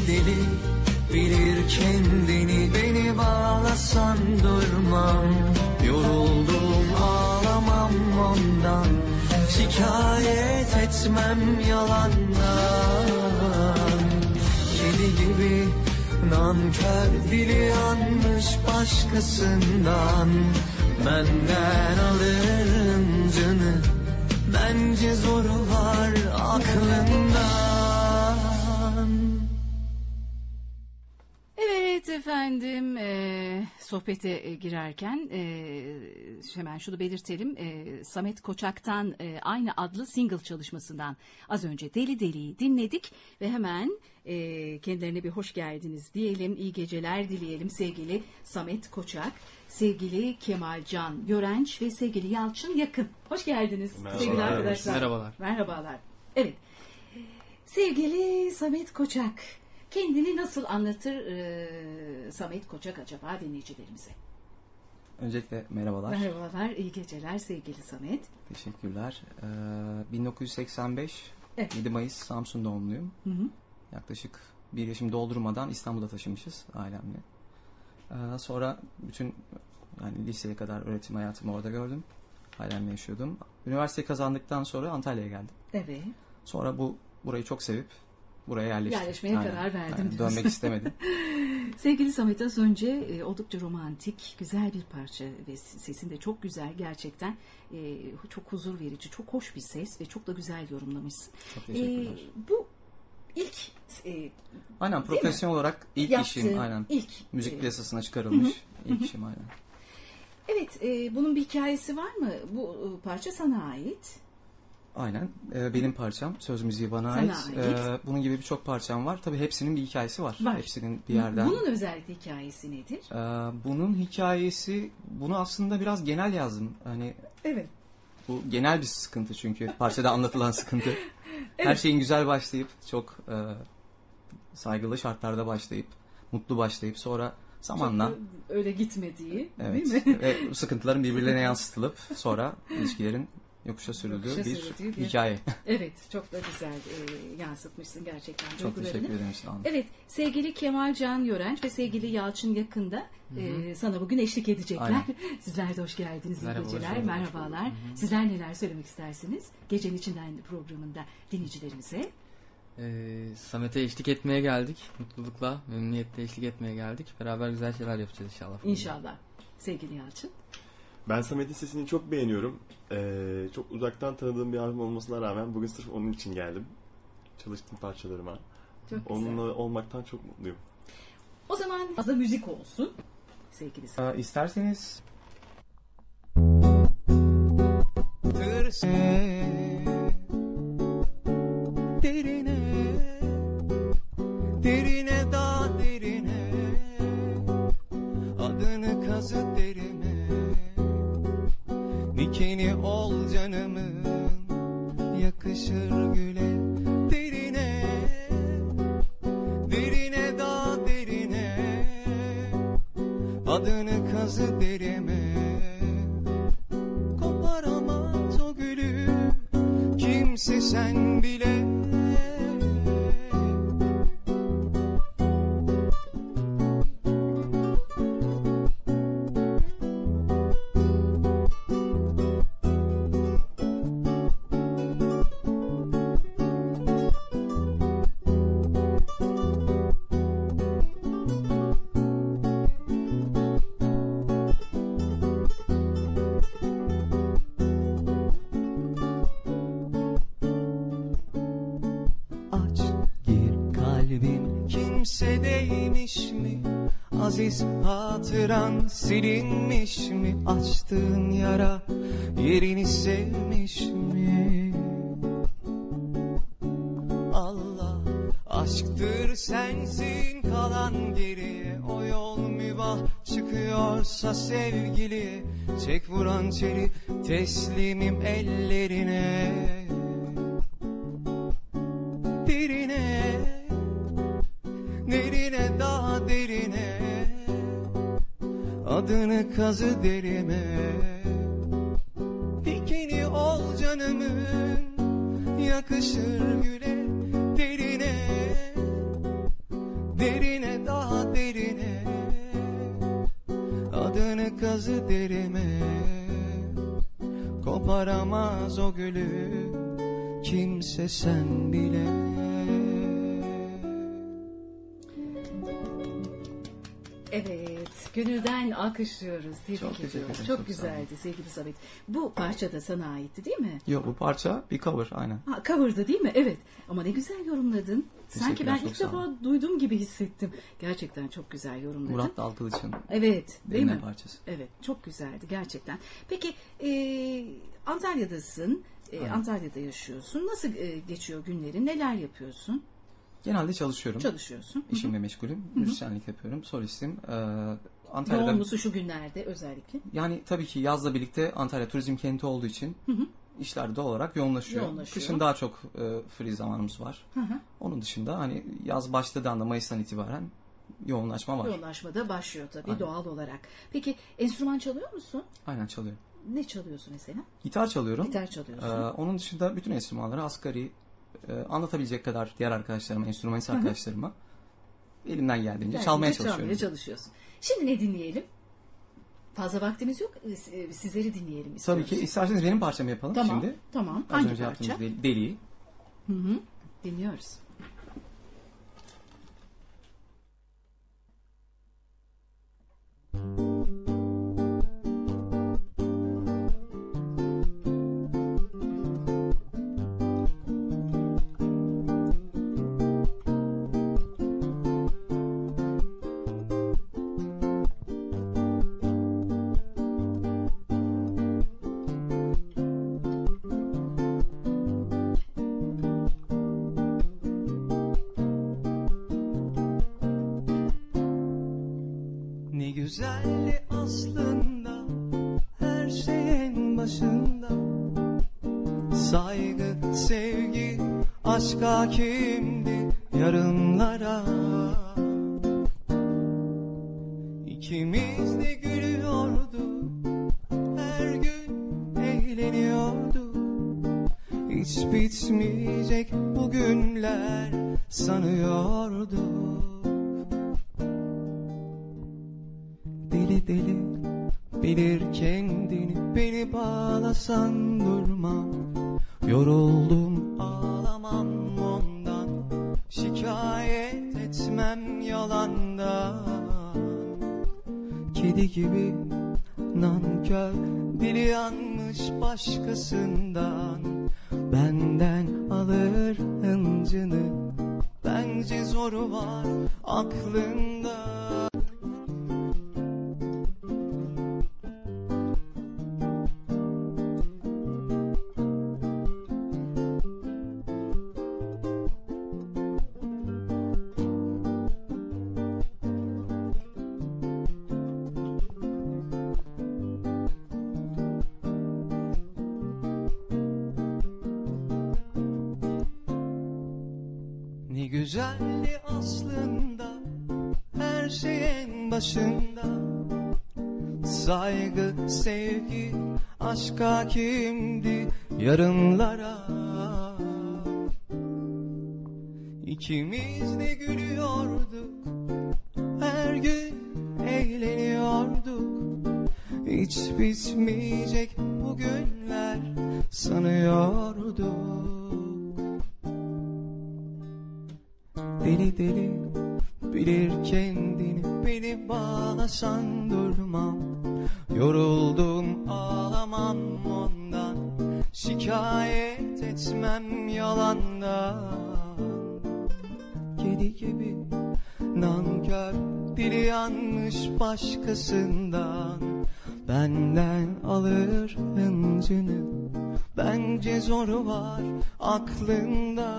deli bilir kendini, beni bağlasan durmam. Yoruldum ağlamam ondan, şikayet etmem yalandan. Kedi gibi nankör, dili yanmış başkasından. Benden alırım canı, bence zoru var aklından. Evet efendim, sohbete girerken hemen şunu belirtelim. Samet Koçak'tan aynı adlı single çalışmasından az önce Deli Deli'yi dinledik ve hemen kendilerine bir hoş geldiniz diyelim, iyi geceler dileyelim sevgili Samet Koçak, sevgili Kemalcan Yörenç ve sevgili Yalçın Yakın. Hoş geldiniz. Merhabalar. Sevgili arkadaşlar. Merhabalar. Merhabalar. Evet. Sevgili Samet Koçak, kendini nasıl anlatır Samet Koçak acaba dinleyicilerimize? Öncelikle merhabalar. Merhabalar, iyi geceler sevgili Samet. Teşekkürler. 1985, Evet. 7 Mayıs Samsun doğumluyum. Hı hı. Yaklaşık bir yaşım doldurmadan İstanbul'a taşınmışız ailemle. Sonra bütün liseye kadar öğretim hayatımı orada gördüm. Ailemle yaşıyordum. Üniversiteyi kazandıktan sonra Antalya'ya geldim. Evet. Sonra burayı çok sevip buraya yerleştim. Yerleşmeye karar verdim diyorsun. Dönmek istemedim. Sevgili Samet, az önce oldukça romantik, güzel bir parça ve sesin de çok güzel gerçekten. Çok huzur verici, çok hoş bir ses ve çok da güzel yorumlamışsın. Çok teşekkürler. Bu ilk Aynen, profesyonel olarak ilk yaptığı, işim. Aynen. İlk, Müzik piyasasına çıkarılmış ilk işim aynen. Evet, bunun bir hikayesi var mı? Bu parça sana ait. Aynen. Benim parçam. Söz müziği bana Sana ait. Bunun gibi birçok parçam var. Tabii hepsinin bir hikayesi var. Hepsinin bir yerden. Bunun özellikle hikayesi nedir? Bunun hikayesi, bunu aslında biraz genel yazdım. Hani Evet. bu genel bir sıkıntı çünkü. Parçada anlatılan sıkıntı. Evet. Her şeyin güzel başlayıp, çok saygılı şartlarda başlayıp, mutlu başlayıp sonra zamanla öyle gitmediği, evet, değil mi? ve bu sıkıntıların birbirlerine yansıtılıp sonra ilişkilerin yokuşa sürüldüğü bir hikaye. Evet, çok da güzel yansıtmışsın gerçekten. Çok teşekkür ederim. Evet, sevgili Kemalcan Yörenç ve sevgili Yalçın Yakında sana bugün eşlik edecekler. Aynen. Sizler de hoş geldiniz. İyi geceler, merhabalar. Sizler neler söylemek istersiniz? Gecenin içinden programında dinleyicilerimize. Samet'e eşlik etmeye geldik. Mutlulukla, memnuniyetle eşlik etmeye geldik. Beraber güzel şeyler yapacağız inşallah. İnşallah. Sevgili Yalçın. Ben Samet'in sesini çok beğeniyorum. Çok uzaktan tanıdığım bir abim olmasına rağmen bugün sırf onun için geldim. Çalıştım parçalarıma. Çok onunla olmaktan çok mutluyum. O zaman az da müzik olsun. Sevgili Samet. İsterseniz derine, derine da derine, adını kazı derime. Dikeni ol canımın, yakışır güle. Derine, derine da derine, adını kazı derime. Koparamaz o gülü kimse, sen bile. Kimsedeymiş mi? Aziz hatıran silinmiş mi? Açtığın yara yerini sevmiş mi? Allah aşktır, sensin kalan geriye. O yol mübah çıkıyorsa sevgili, çek vuran çeli, teslimim ellerine. Derine, derine daha derine, adını kazı derime. Dikeni ol canımın, yakışır güle. Derine, daha derine, adını kazı derime. Koparamaz o gülü kimse, sen bile. Evet, gönülden alkışlıyoruz. Çok Tebrik teşekkür ediyoruz. ederim, Çok çok güzeldi sevgili Samet. Bu parça da sana aitti değil mi? Yok, bu parça bir cover aynen. Ha, cover'dı değil mi? Evet. Ama ne güzel yorumladın. Sanki ben Teşekkürler, ilk çok sağ defa duyduğum gibi hissettim. Gerçekten çok güzel yorumladın. Murat Dalkılıç'ın Evet, değil Derine mi? parçası. Evet, çok güzeldi gerçekten. Peki, Antalya'dasın. Antalya'da yaşıyorsun. Nasıl geçiyor günlerin? Neler yapıyorsun? Genelde çalışıyorum. Çalışıyorsun. İşimle meşgulüm. Müzisyenlik yapıyorum. Solistim. Antalya'da Yoğun musun şu günlerde özellikle? yani tabii ki yazla birlikte Antalya turizm kenti olduğu için işler doğal olarak yoğunlaşıyor. Yoğunlaşıyor. Kışın daha çok free zamanımız var. Onun dışında hani yaz başladığı anda Mayıs'tan itibaren yoğunlaşma var. Yoğunlaşma da başlıyor tabii Aynen. doğal olarak. Peki enstrüman çalıyor musun? Aynen çalıyorum. Ne çalıyorsun mesela? Gitar çalıyorum. Gitar çalıyorsun. Onun dışında bütün enstrümanları asgari anlatabilecek kadar diğer arkadaşlarıma, enstrümanist arkadaşlarıma elimden geldiğince çalmaya çalışıyorum. Çalmaya çalışıyorsun. Şimdi ne dinleyelim? Fazla vaktimiz yok. Sizleri dinleyelim istiyoruz. Tabii ki isterseniz benim parçamı yapalım Tamam, şimdi. tamam. Az Hangi önce parça? yaptığımız Deli'yi. Dinliyoruz. Ne güzeldi aslında her şeyin başında. Saygı, sevgi, aşk hakimdi yarınlara. İkimiz de gülüyorduk, her gün eğleniyorduk. Hiç bitmeyecek bu günler sanıyorduk. Deli deli bilir kendini, beni bağlasan durmam. Yoruldum ağlamam ondan, şikayet etmem yalandan. Kedi gibi nankör, dili yanmış başkasından. Benden alır hıncını, bence zoru var aklında. Ne güzeldi aslında her şeyin başında. Saygı, sevgi, aşk hakimdi yarınlara. İkimiz de gülüyorduk, her gün eğleniyorduk. Hiç bitmeyecek bu günler sanıyorduk. Deli deli bilir kendini, beni bağlasan durmam. Yoruldum ağlamam ondan, şikayet etmem yalandan. Kedi gibi nankör, dili yanmış başkasından. Benden alır hıncını, bence zoru var aklında.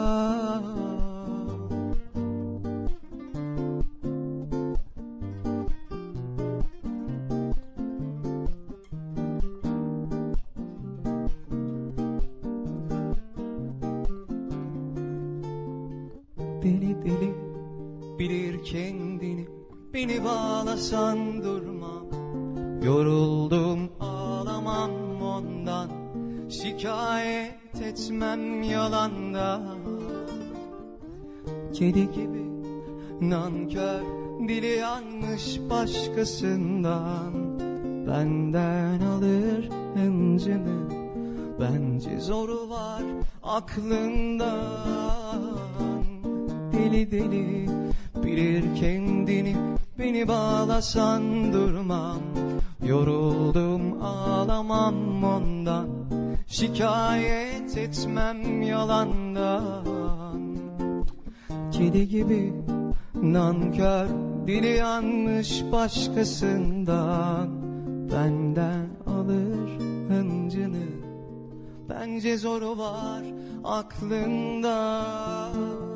Deli deli bilir kendini, beni bağlasan durmam. Yoruldum ağlamam ondan, şikayet etmem yalandan. Kedi gibi Nankör dili yanmış başkasından, benden alır hıncını. Bence zoru var aklından. Deli deli bilir kendini, beni bağlasan durmam. Yoruldum ağlamam ondan, şikayet etmem yalandan. Kedi gibi nankör dili yanmış başkasından, benden alır hıncını. Bence zoru var aklından.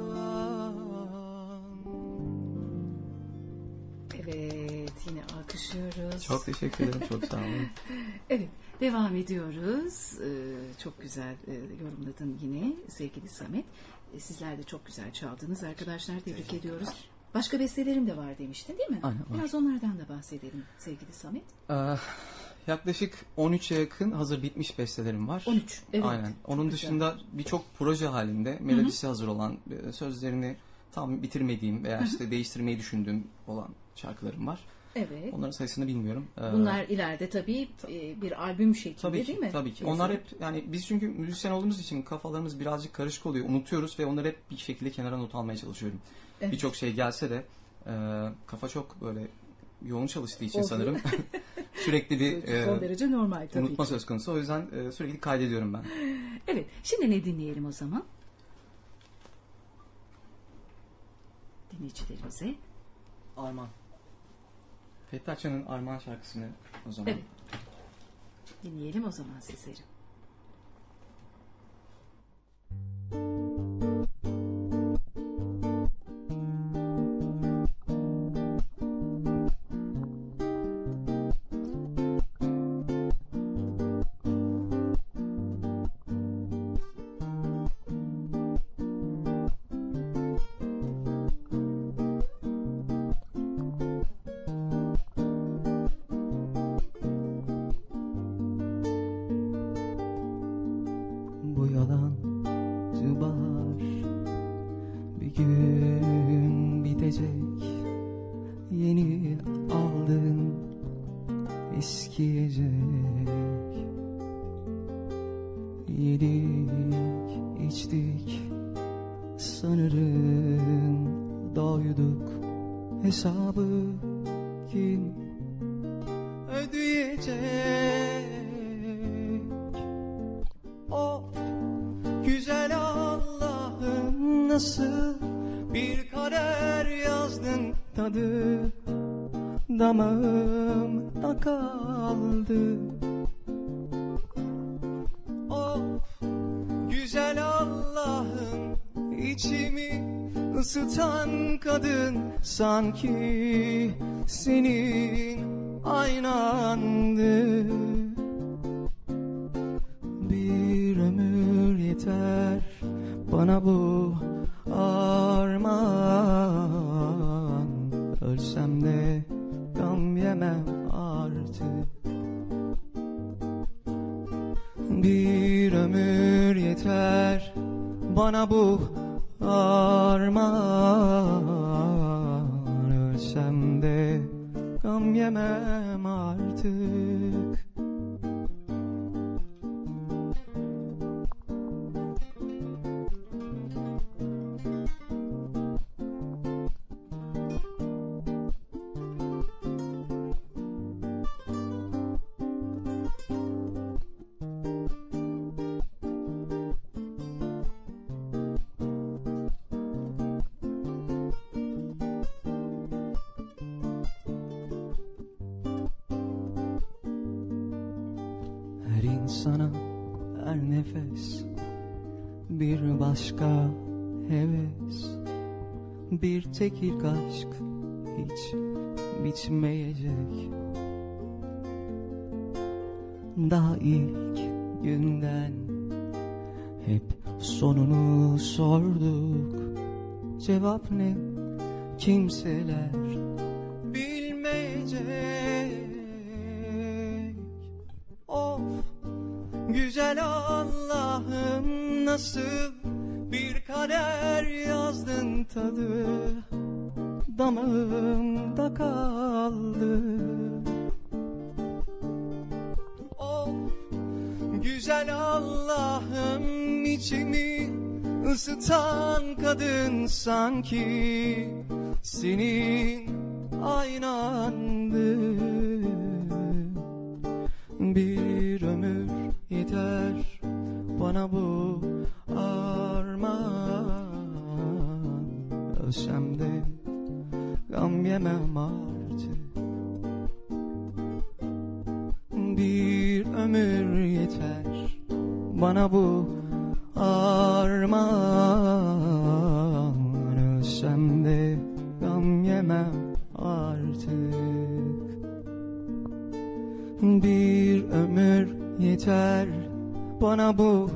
Evet, yine alkışlıyoruz. Çok teşekkür ederim. Çok sağ olun. Evet, devam ediyoruz. Çok güzel yorumladın yine sevgili Samet. Sizler de çok güzel çaldınız arkadaşlar. Tebrik ediyoruz. Başka bestelerin de var demiştin değil mi? Aynen, var. Biraz onlardan da bahsedelim sevgili Samet. Yaklaşık 13'e yakın hazır bitmiş bestelerim var. 13, evet. Aynen. Onun dışında birçok proje halinde melodisi hazır olan, sözlerini tam bitirmediğim veya işte değiştirmeyi düşündüğüm olan şarkılarım var. Evet. Onların sayısını bilmiyorum. Bunlar ileride tabii bir albüm şeklinde Tabii ki, değil mi? tabii ki. Onlar hep, yani biz çünkü müzisyen olduğumuz için kafalarımız birazcık karışık oluyor. Unutuyoruz ve onları hep bir şekilde kenara not almaya çalışıyorum. Evet. Birçok şey gelse de kafa çok böyle yoğun çalıştığı için Oluyor. sanırım sürekli bir Son derece normal tabii unutma ki. söz konusu. O yüzden sürekli kaydediyorum ben. Evet. Şimdi ne dinleyelim o zaman? Dinleyicilerimize. Armağan. Fethi Açan'ın Armağan şarkısını o zaman. Evet. Dinleyelim o zaman sizleri. Bu yalancı bahar bir gün bitecek. Yeni aldın eskiyecek. Yedik içtik sanırım doyduk. Hesabı kim ödeyecek? Of güzel Allah'ım, nasıl bir kader yazdın, tadı damağımda kaldı. Of güzel Allah'ım, içimi ısıtan kadın sanki senin aynandı. Bir ömür yeter bana bu armağan. Ölsem de gam yemem artık. Bir ömür yeter bana bu armağan. Ölsem de gam yemem artık. Her insana, her nefes bir başka heves. Bir tek ilk aşk hiç bitmeyecek. Daha ilk günden hep sonunu sorduk. Cevap ne? Kimseler bilmeyecek. Of güzel Allah'ım, nasıl bir kader yazdın, tadı damağımda kaldı. Of güzel Allah'ım, içimi ısıtan kadın sanki senin aynandı. Bir ömür yeter bana bu armağan. Ölsem de gam yemem artık. Bir ömür yeter bana bu armağan. Ölsem de gam yemem artık. Bir ömür yeter bana bu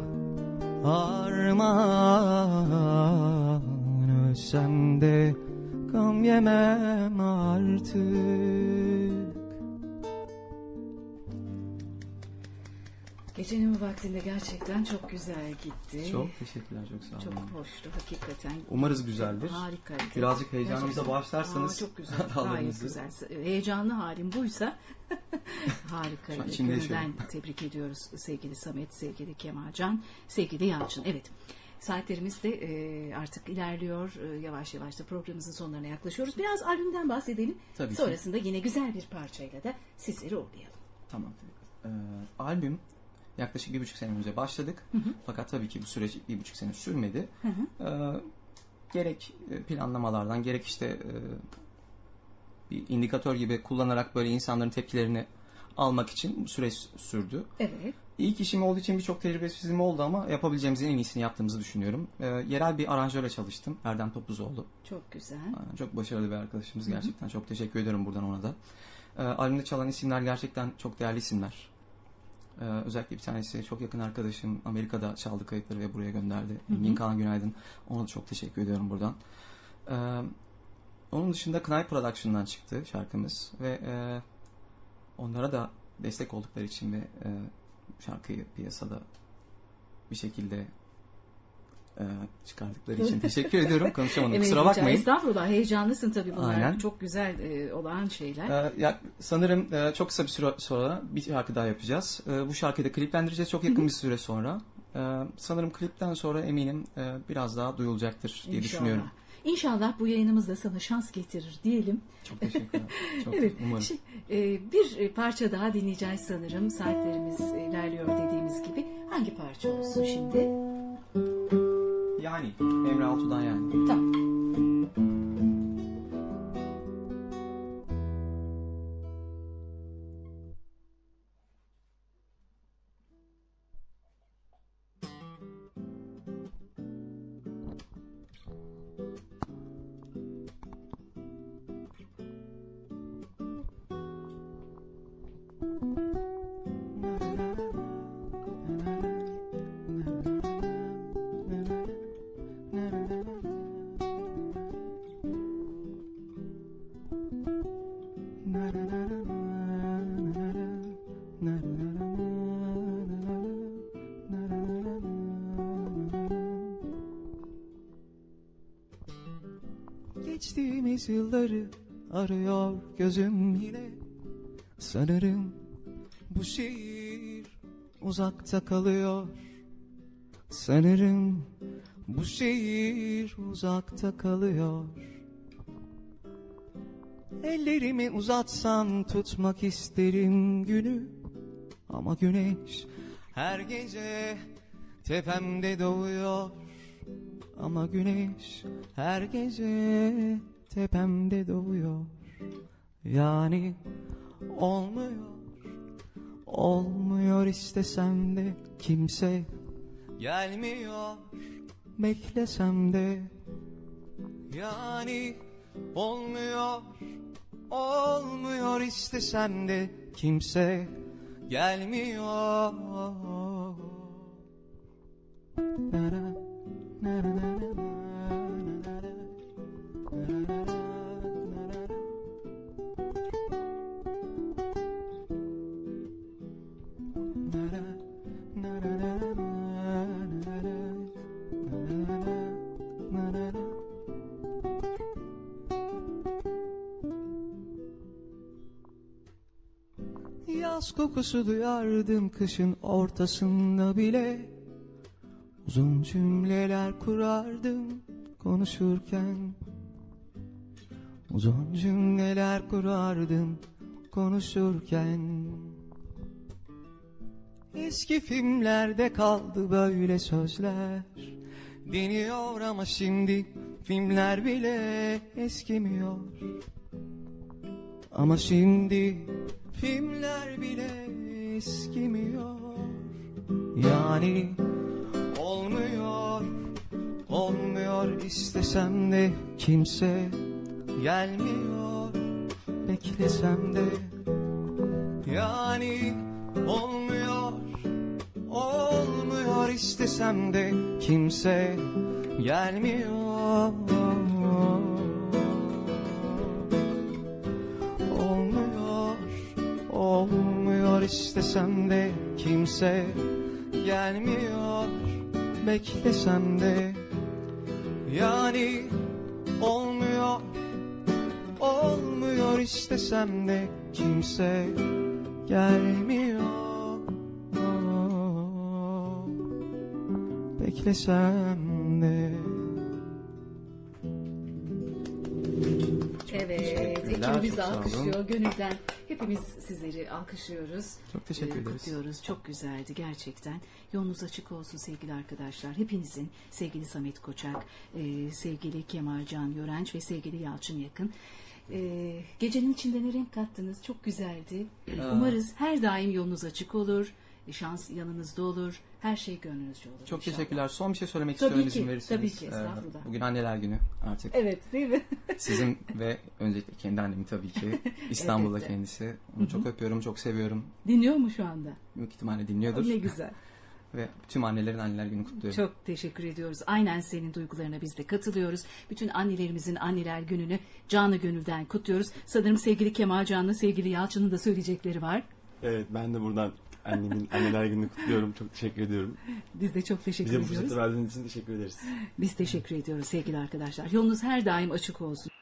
armağan. Ölsem de gam yemem artık. Gecenin vaktinde gerçekten çok güzel gitti. Çok teşekkürler, çok sağ olun. Çok hoştu hakikaten. Umarız güzeldir. Harikaydı. Birazcık heyecanımıza bağışlarsanız. Çok güzel, gayet güzel. Heyecanlı halim buysa harikaydı. Gönülden tebrik ediyoruz sevgili Samet, sevgili Kemalcan, sevgili Yalçın. Evet. Saatlerimiz de artık ilerliyor. Yavaş yavaş da programımızın sonlarına yaklaşıyoruz. Biraz albümden bahsedelim. Tabii sonrasında yine güzel bir parçayla da sizleri uğurlayalım. Tamam. Albüm yaklaşık 1,5 sene önce başladık. Fakat tabii ki bu süreç 1,5 sene sürmedi. Gerek planlamalardan, gerek işte bir indikatör gibi kullanarak böyle insanların tepkilerini almak için bu süreç sürdü. Evet. İlk işim olduğu için birçok tecrübesizliğim oldu ama yapabileceğimizin en iyisini yaptığımızı düşünüyorum. Yerel bir aranjörle çalıştım. Erdem Topuzoğlu. Çok güzel. Çok başarılı bir arkadaşımız gerçekten. Çok teşekkür ediyorum buradan ona da. Albümde çalan isimler gerçekten çok değerli isimler. Özellikle bir tanesi çok yakın arkadaşım Amerika'da çaldı kayıtları ve buraya gönderdi. Engin Kaan Günaydın. Ona da çok teşekkür ediyorum buradan. Onun dışında Knight Production'dan çıktı şarkımız ve onlara da destek oldukları için ve şarkıyı piyasada bir şekilde çıkardıkları için teşekkür ediyorum. Konuşamadım. Evet, kusura bakmayın. Estağfurullah. Heyecanlısın tabii bunlar. Aynen. Çok güzel olan şeyler. Sanırım çok kısa bir süre sonra bir şarkı daha yapacağız. Bu şarkıyı da kliplendireceğiz çok yakın bir süre sonra. Sanırım klipten sonra eminim biraz daha duyulacaktır diye düşünüyorum. İnşallah bu yayınımız da sana şans getirir diyelim. Çok teşekkürler. Çok evet. umarım. Bir parça daha dinleyeceğiz sanırım. Saatlerimiz ilerliyor dediğimiz gibi. Hangi parça olsun şimdi? Yani Emre Altuğ'dan yani. Tamam. Geçtiğimiz yılları arıyor gözüm yine. Sanırım bu şehir uzakta kalıyor. Sanırım bu şehir uzakta kalıyor. Ellerimi uzatsam tutmak isterim günü. Ama güneş her gece tepemde doğuyor. Ama güneş her gece tepemde doğuyor. Yani olmuyor, olmuyor istesem de kimse gelmiyor. Beklesem de yani olmuyor, olmuyor istesem de kimse gelmiyor. Yaz kokusu duyardım kışın ortasında bile. Uzun cümleler kurardım konuşurken. Uzun cümleler kurardım konuşurken. Eski filmlerde kaldı böyle sözler. Deniyor ama şimdi filmler bile eskimiyor. Ama şimdi filmler bile eskimiyor. Yani olmuyor, olmuyor istesem de kimse gelmiyor. Beklesem de yani olmuyor, olmuyor istesem de kimse gelmiyor. Olmuyor, olmuyor istesem de kimse gelmiyor. Beklesem de yani olmuyor, olmuyor istesem de kimse gelmiyor. Beklesem de. Evet, Teşekkürler, ekibimiz çok sağ olun. alkışlıyor gönülden. Hepimiz sizleri alkışlıyoruz. Çok teşekkür ederiz. Kutluyoruz. Çok güzeldi gerçekten. Yolunuz açık olsun sevgili arkadaşlar. Hepinizin, sevgili Samet Koçak, sevgili Kemalcan Yörenç ve sevgili Yalçın Yakın. Gecenin içinde ne renk kattınız? Çok güzeldi. Umarız her daim yolunuz açık olur. Şans yanınızda olur. Her şey gönlünüzce olur. Çok inşallah. teşekkürler. Son bir şey söylemek Tabii istiyorum ki, izin verirseniz. tabii ki, estağfurullah. Bugün anneler günü artık. Evet, değil mi? Sizin ve öncelikle kendi annemi tabii ki. İstanbul'da Elbette. kendisi. Onu çok öpüyorum, çok seviyorum. Dinliyor mu şu anda? Büyük ihtimalle dinliyordur. Ne güzel. Ve tüm annelerin anneler günü kutluyorum. Çok teşekkür ediyoruz. Aynen senin duygularına biz de katılıyoruz. Bütün annelerimizin anneler gününü canı gönülden kutluyoruz. Sanırım sevgili Kemalcan'la sevgili Yalçın'ın da söyleyecekleri var. Evet, ben de buradan annemin anneler gününü kutluyorum. Çok teşekkür ediyorum. Biz de çok teşekkür Bize bu ediyoruz. fırsatı verdiğiniz için teşekkür ederiz. Biz teşekkür ediyoruz sevgili arkadaşlar. Yolunuz her daim açık olsun.